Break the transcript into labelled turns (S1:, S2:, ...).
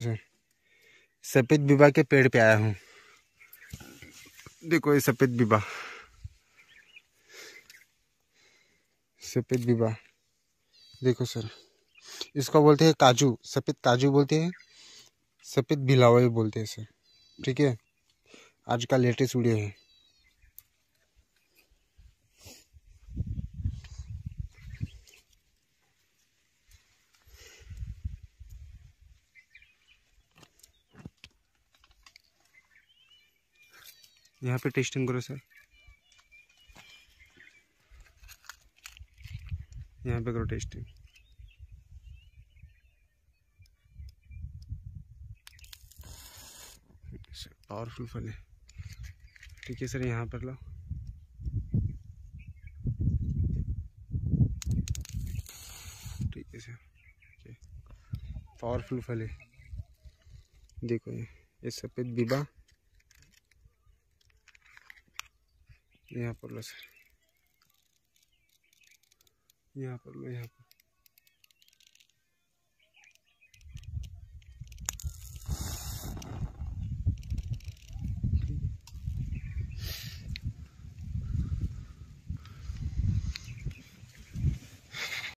S1: सफेद बिबा के पेड़ पे आया हूँ। देखो ये सफेद बिबा, सफेद बिबा देखो सर, इसको बोलते हैं काजू, सफेद काजू बोलते हैं, सफेद बिलावा भी बोलते हैं सर। ठीक है, आज का लेटेस्ट वीडियो है। यहाँ पे टेस्टिंग करो सर, यहाँ पे करो टेस्टिंग। पावरफुल फल है। ठीक है सर, यहाँ पर लो। ठीक है सर, पावरफुल फल है। देखो ये सफेद बिबा, यहाँ पर लो सर, यहाँ पर लो, यहाँ पर